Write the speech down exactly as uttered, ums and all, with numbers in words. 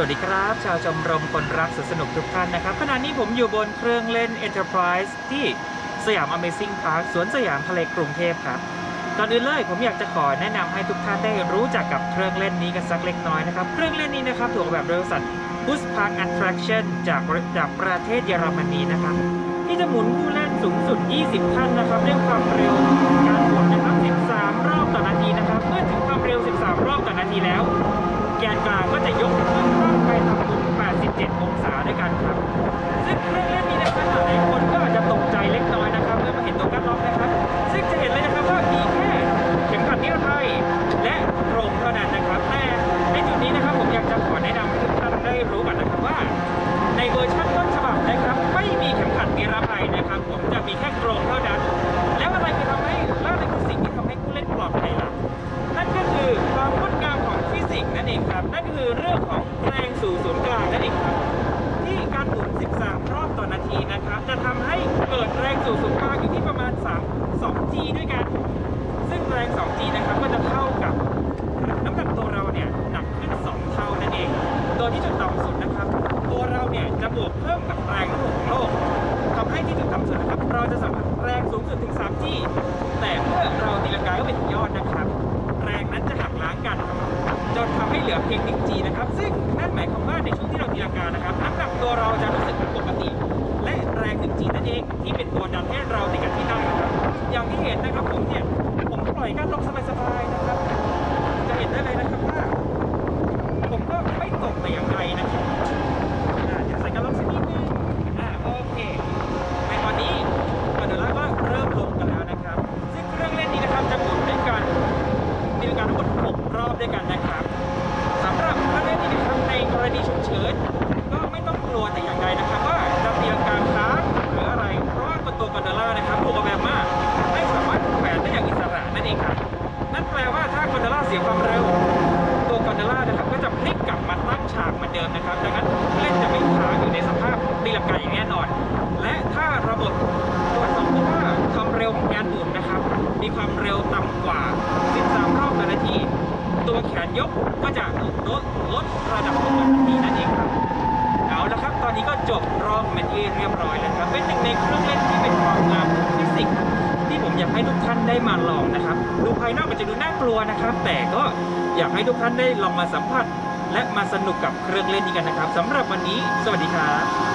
วัสดีครับชาวชมรมคนรักสนุกทุกท่านนะครับขณะนี้ผมอยู่บนเครื่องเล่น Enterprise ที่สยาม Amazing Park สวนสยามทะเลกรุงเทพครับก่อนอื่นเลยผมอยากจะขอแนะนำให้ทุกท่านได้รู้จักกับเครื่องเล่นนี้กันสักเล็กน้อยนะครับเครื่องเล่นนี้นะครับถูกออกแบบโดยบริษัท Bus Park Attraction จากจากประเทศเยอรมนีนะครับที่จะหมุนผู้เล่นสูงสุดยี่สิบท่านนะครับด้วยความเร็วการหมุนนะครับสิบสามรอบต่อนาทีนะครับเมื่อถึงความเร็วสิบสามรอบต่อนาทีแล้วแกนกลางก็จะยกขึ้นข้างไปทำมุมแปดสิบเจ็ดองศาด้วยกันครับซึ่งเครื่องเล่นนี้นะครับหลายคนก็อาจจะตกใจเล็กน้อยนะครับเมื่อมาเห็นตัวการล็อกนะครับซึ่งจะเห็นเลยนะครับว่ามีแค่เข็มขัดนิรภัยและกรงเท่านั้นนะครับแต่ในจุดนี้นะครับผมอยากจะขอแนะนำให้ทุกท่านได้รู้กันนะครับว่าในเวอร์ชันต้นฉบับนะครับไม่มีเข็มขัดนิรภัยนะครับผมจะมีแค่กรงเท่านั้นแล้วอะไรคือทำให้แล้วอะไรคือสิ่งที่ทำให้ผู้เล่นปลอดภัยล่ะนั่นก็คือความงดงามของฟิสิกส์นั่นเองครับนั่นคือเรื่องของแรงสู่ศูนย์กลางนั่นเองครับที่การหมุนสิบสามรอบต่อนาทีนะครับจะทำให้เกิดแรงสู่ศูนย์กลางอยู่ที่ประมาณสาม สอง จี ด้วยกันซึ่งแรง สอง จี นะครับก็จะเท่ากับน้ำหนักตัวเราเนี่ยหนักขึ้นสองเท่านั่นเองโดยที่จุดต่ำสุดนะครับตัวเราเนี่ยจะบวกเพิ่มกับแรงโน้มถ่วงโลกทำให้ที่จุดต่ำสุดนะครับเราจะสัมผัสแรงสูงสุดถึง สาม จี แต่เมื่อเราตีลังกาเข้าไปถึงยอดนะครับแรงนั้นจะหักล้างกันจนทำให้เหลือเพียง หนึ่ง จี นะครับซึ่งนั่นหมายความว่าในช่วงที่เราตีลังกานะครับน้ำหนักตัวเราจะรู้สึกปกติและแรง หนึ่ง จี นั่นเองที่เป็นตัวดันให้เราติดกับที่นั่งนะครับอย่างที่เห็นนะครับผมเนี่ยผมปล่อยการลงสบายๆนะครับจะเห็นได้เลยนะครับว่าผมก็ไม่ตกแต่อย่างใดนะครับเดี๋ยวใส่การลงสักนิดนึงอ่าโอเคในตอนนี้ก่อนเดี๋ยวเราก็เริ่มลงกันแล้วนะครับซึ่งเครื่องเล่นนี้นะครับจะหมุนด้วยกันมีการทั้งหมดหกรอบด้วยกันนะครับสำหรับเครื่องเล่นนี้นะครับในกรณีฉุกเฉินก็ไม่ต้องกลัวแต่อย่างใดนะครับว่าจะตีลังกาค้างหรืออะไรเพราะว่าตัวกอนโดล่านะครับถูกออกแบบมาไม่สามารถแขวนได้อย่างอิสระนั่นเองครับนั่นแปลว่าถ้ากอนโดล่าเสียความเร็วตัวกอนโดล่านะครับก็จะพลิกกลับมาตั้งฉากเหมือนเดิมนะครับดังนั้นเล่นจะไม่ค้างอยู่ในสภาพตีลังกาอย่างแน่นอนและถ้าระบบตรวจสอบว่าความเร็วของแกนหมุนนะครับมีความเร็วต่ำกว่าสิบสามรอบต่อนาทีตัวแขนยกก็จะลดลดระดับลงทันทีนั่นเองครับเอาละครับตอนนี้ก็จบรอบแมตช์เรียบร้อยแล้วครับเป็นหนึ่งในเครื่องเล่นที่เป็นความงามของฟิสิกส์ที่ผมอยากให้ทุกท่านได้มาลองนะครับดูภายนอกอาจจะดูน่ากลัวนะครับแต่ก็อยากให้ทุกท่านได้ลองมาสัมผัสและมาสนุกกับเครื่องเล่นนี้กันนะครับสำหรับวันนี้สวัสดีครับ